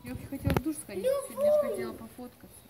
Я вообще хотела в душ сходить, сегодня же хотела пофоткаться.